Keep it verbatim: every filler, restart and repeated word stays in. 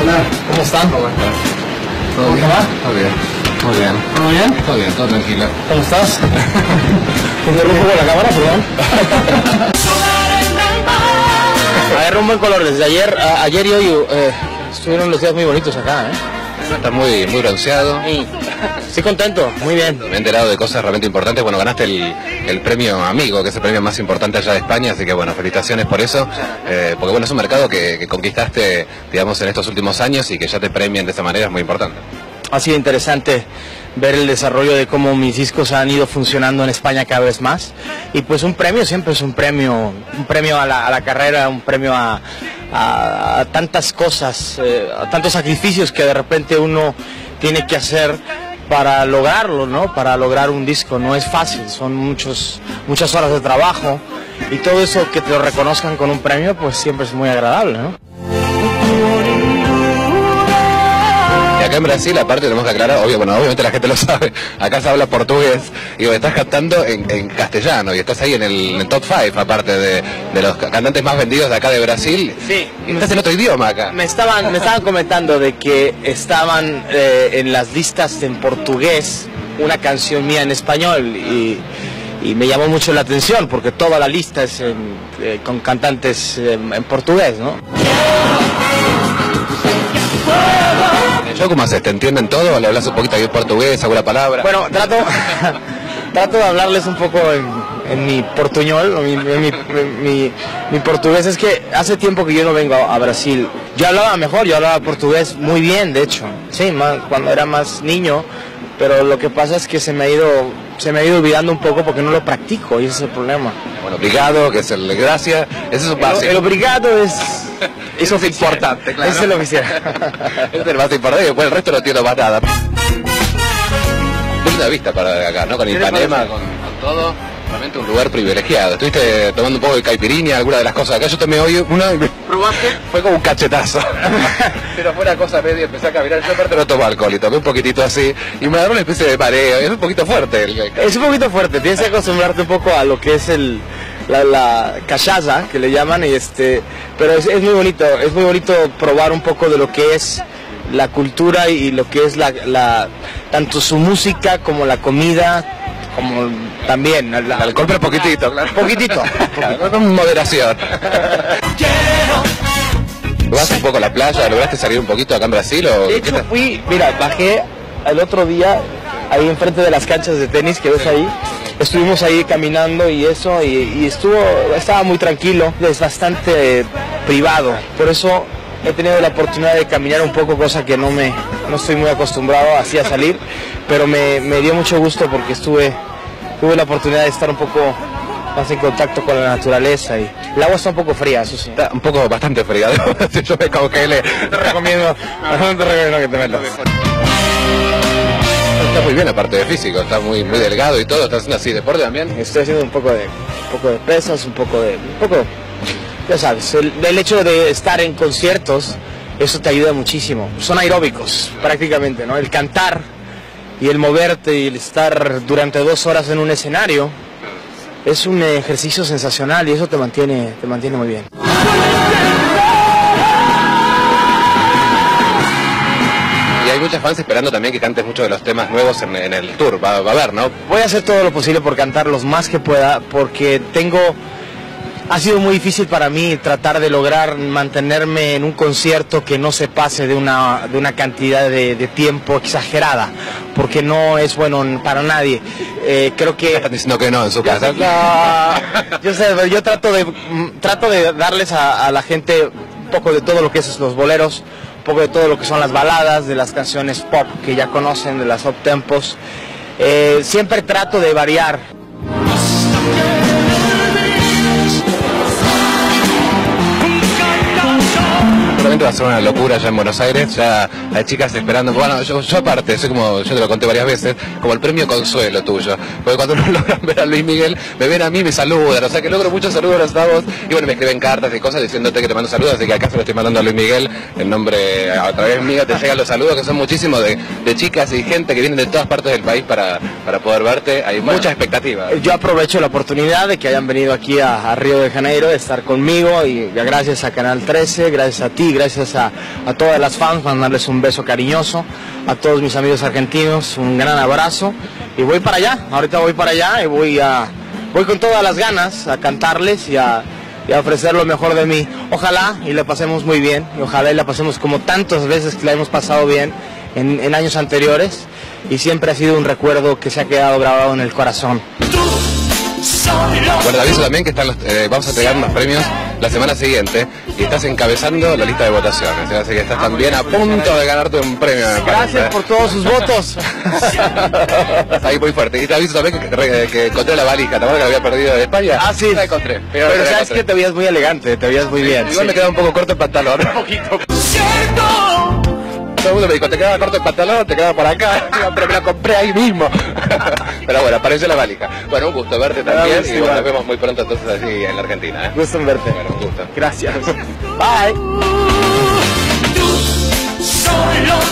Hola, ¿cómo están? ¿Cómo estás? ¿Todo ¿Cómo bien? te va? Todo bien. Muy bien. ¿Todo bien? Todo bien, todo tranquilo. ¿Cómo estás? ¿Te interrumpo con la cámara, perdón? Agarra un buen color desde ayer, a, ayer y hoy eh, estuvieron los días muy bonitos acá, ¿eh? Está muy, muy bronceado. Sí. Estoy contento, muy bien. Me he enterado de cosas realmente importantes. Bueno, ganaste el, el premio Amigo, que es el premio más importante allá de España, así que bueno, felicitaciones por eso. Eh, porque bueno, es un mercado que, que conquistaste, digamos, en estos últimos años y que ya te premien de esa manera es muy importante. Ha sido interesante ver el desarrollo de cómo mis discos han ido funcionando en España cada vez más. Y pues un premio siempre es un premio, un premio a la, a la carrera, un premio a, a, a tantas cosas, eh, a tantos sacrificios que de repente uno tiene que hacer para lograrlo, ¿no? Para lograr un disco. No es fácil, son muchos, muchas horas de trabajo y todo eso que te lo reconozcan con un premio, pues siempre es muy agradable, ¿no? Y acá en Brasil, aparte tenemos que aclarar, obvio, bueno, obviamente la gente lo sabe, acá se habla portugués y vos estás cantando en, en castellano y estás ahí en el, en el top cinco, aparte de, de los cantantes más vendidos de acá de Brasil. Sí. Y estás en otro idioma acá. Me estaban, me estaban comentando de que estaban eh, en las listas en portugués una canción mía en español y, y me llamó mucho la atención porque toda la lista es en, eh, con cantantes eh, en portugués, ¿no? ¿Cómo haces? ¿Te entienden todo? ¿Le hablas un poquito de portugués, alguna palabra? Bueno, trato, trato de hablarles un poco en, en mi portuñol, mi, mi, mi, mi portugués. Es que hace tiempo que yo no vengo a, a Brasil. Yo hablaba mejor, yo hablaba portugués muy bien, de hecho, sí, más, cuando era más niño, pero lo que pasa es que se me ha ido, se me ha ido olvidando un poco porque no lo practico y ese es el problema. Bueno, obrigado, que es el gracias, eso es básico. El, el obrigado es... Eso es importante, claro. Ese es lo oficial. Ese es el más importante y después el resto no entiendo más nada. Linda vista para acá, ¿no? Con Ipanema, con, con todo. Realmente un lugar privilegiado. Estuviste tomando un poco de caipirinha, alguna de las cosas. Acá yo tomé hoy una y me... ¿Probaste? Fue como un cachetazo. Pero fue una cosa medio, empecé a caminar. Yo aparte no tomo alcohol y tomé un poquitito así. Y me agarró una especie de mareo. Es un poquito fuerte. El... Es un poquito fuerte. Tienes que acostumbrarte un poco a lo que es el... La, la cachaza que le llaman y este pero es, es muy bonito es muy bonito probar un poco de lo que es la cultura y lo que es la, la tanto su música como la comida como también el alcohol, pero poquitito, claro. Poquitito, poquitito. Con moderación. ¿Vas un poco a la playa? ¿Lograste salir un poquito acá en Brasil? O de hecho fui, mira, bajé el otro día ahí enfrente de las canchas de tenis que ves ahí. Estuvimos ahí caminando y eso, y, y estuvo, estaba muy tranquilo, es bastante privado, por eso he tenido la oportunidad de caminar un poco, cosa que no me, no estoy muy acostumbrado así a salir, pero me, me dio mucho gusto porque estuve, tuve la oportunidad de estar un poco más en contacto con la naturaleza y el agua está un poco fría, eso sí. Está un poco bastante fría, si yo me congelé. Te recomiendo, no te recomiendo que te metas. Está muy bien aparte de físico, está muy muy delgado y todo. ¿Estás haciendo así deporte también? Estoy haciendo un poco de un poco de pesas, un poco de un poco, ya sabes, el, el hecho de estar en conciertos, eso te ayuda muchísimo. Son aeróbicos prácticamente, ¿no? El cantar y el moverte y el estar durante dos horas en un escenario es un ejercicio sensacional y eso te mantiene te mantiene muy bien. Y hay muchas fans esperando también que cantes muchos de los temas nuevos en, en el tour, va, va a haber, ¿no? Voy a hacer todo lo posible por cantar los más que pueda, porque tengo... Ha sido muy difícil para mí tratar de lograr mantenerme en un concierto que no se pase de una, de una cantidad de, de tiempo exagerada, porque no es bueno para nadie. Eh, creo que... Están diciendo que no en su casa. No, yo sé, yo trato de, trato de darles a, a la gente un poco de todo lo que es los boleros, un poco de todo lo que son las baladas, de las canciones pop que ya conocen, de las up-tempos. Eh, siempre trato de variar. Seguramente va a ser una locura allá en Buenos Aires, ya hay chicas esperando, bueno, yo, yo aparte, soy como, yo te lo conté varias veces, como el premio consuelo tuyo, porque cuando no logran ver a Luis Miguel, me ven a mí y me saludan, o sea que logro muchos saludos a vos, y bueno, me escriben cartas y cosas diciéndote que te mando saludos, así que acá se lo estoy mandando a Luis Miguel, en nombre, a través mío te llegan los saludos, que son muchísimos de, de chicas y gente que vienen de todas partes del país para, para poder verte, hay bueno, mucha expectativa. Yo aprovecho la oportunidad de que hayan venido aquí a, a Río de Janeiro, de estar conmigo, y gracias a Canal trece, gracias a ti, gracias gracias a, a todas las fans, mandarles un beso cariñoso, a todos mis amigos argentinos, un gran abrazo, y voy para allá, ahorita voy para allá y voy a, voy con todas las ganas a cantarles y a, y a ofrecer lo mejor de mí. Ojalá y la pasemos muy bien, y ojalá y la pasemos como tantas veces que la hemos pasado bien en, en años anteriores, y siempre ha sido un recuerdo que se ha quedado grabado en el corazón. Bueno, te aviso también que están los, eh, vamos a entregar unos premios la semana siguiente y estás encabezando la lista de votaciones, así que estás también a punto de ganarte un premio. Gracias por todos sus votos. Estás ahí muy fuerte. Y te aviso también que, que, que encontré la valija, ¿te acuerdas que la había perdido de España? Ah, sí. La encontré. Pero, Pero sabes que te veías muy elegante, te veías muy bien. Igual sí. Me queda un poco corto el pantalón. Un poquito. Todo el mundo me dijo, te quedaba corto el pantalón, te quedaba por acá, pero me la compré ahí mismo. Pero bueno, apareció la valija. Bueno, un gusto verte también, y bueno, nos vemos muy pronto entonces así en la Argentina, ¿eh? Gusto en verte. Bueno, un gusto. Gracias. Bye.